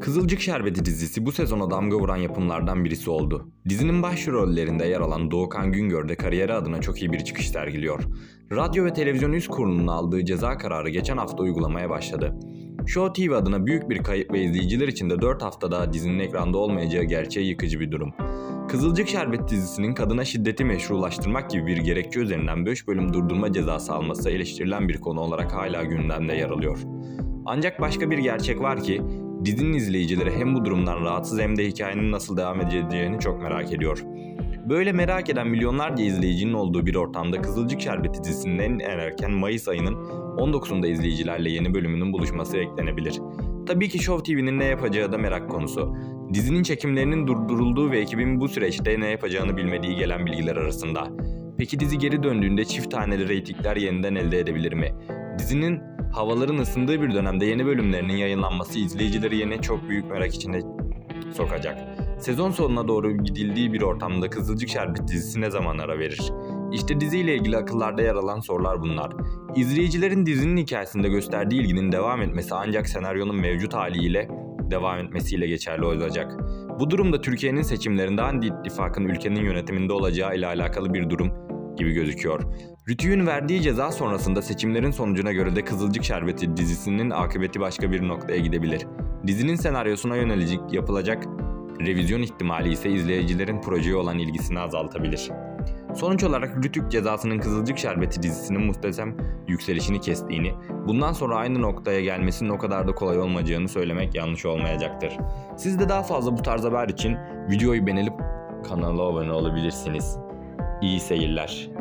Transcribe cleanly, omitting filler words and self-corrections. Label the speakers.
Speaker 1: Kızılcık Şerbeti dizisi bu sezona damga vuran yapımlardan birisi oldu. Dizinin başrollerinde yer alan Doğukan Güngör de kariyeri adına çok iyi bir çıkış sergiliyor. Radyo ve Televizyon Üst Kurulu'nun aldığı ceza kararı geçen hafta uygulamaya başladı. Show TV adına büyük bir kayıp ve izleyiciler için de 4 hafta daha dizinin ekranda olmayacağı gerçeği yıkıcı bir durum. Kızılcık Şerbeti dizisinin kadına şiddeti meşrulaştırmak gibi bir gerekçe üzerinden 5 bölüm durdurma cezası alması eleştirilen bir konu olarak hala gündemde yer alıyor. Ancak başka bir gerçek var ki dizinin izleyicileri hem bu durumdan rahatsız hem de hikayenin nasıl devam edeceğini çok merak ediyor. Böyle merak eden milyonlarca izleyicinin olduğu bir ortamda Kızılcık Şerbeti dizisinin en erken Mayıs ayının 19'unda izleyicilerle yeni bölümünün buluşması beklenebilir. Tabii ki Show TV'nin ne yapacağı da merak konusu. Dizinin çekimlerinin durdurulduğu ve ekibin bu süreçte ne yapacağını bilmediği gelen bilgiler arasında. Peki dizi geri döndüğünde çift taneli reytingler yeniden elde edebilir mi? Dizinin havaların ısındığı bir dönemde yeni bölümlerinin yayınlanması izleyicileri yine çok büyük merak içine sokacak. Sezon sonuna doğru gidildiği bir ortamda Kızılcık Şerbeti dizisi ne zaman ara verir? İşte diziyle ilgili akıllarda yer alan sorular bunlar. İzleyicilerin dizinin hikayesinde gösterdiği ilginin devam etmesi ancak senaryonun mevcut haliyle devam etmesiyle geçerli olacak. Bu durumda Türkiye'nin seçimlerinde hangi ittifakın ülkenin yönetiminde olacağı ile alakalı bir durum gibi gözüküyor. Rütü'nün verdiği ceza sonrasında seçimlerin sonucuna göre de Kızılcık Şerbeti dizisinin akıbeti başka bir noktaya gidebilir. Dizinin senaryosuna yönelik yapılacak revizyon ihtimali ise izleyicilerin projeye olan ilgisini azaltabilir. Sonuç olarak Rütük cezasının Kızılcık Şerbeti dizisinin muhteşem yükselişini kestiğini, bundan sonra aynı noktaya gelmesinin o kadar da kolay olmayacağını söylemek yanlış olmayacaktır. Siz de daha fazla bu tarz haber için videoyu beğenip kanala abone olabilirsiniz. İyi seyirler.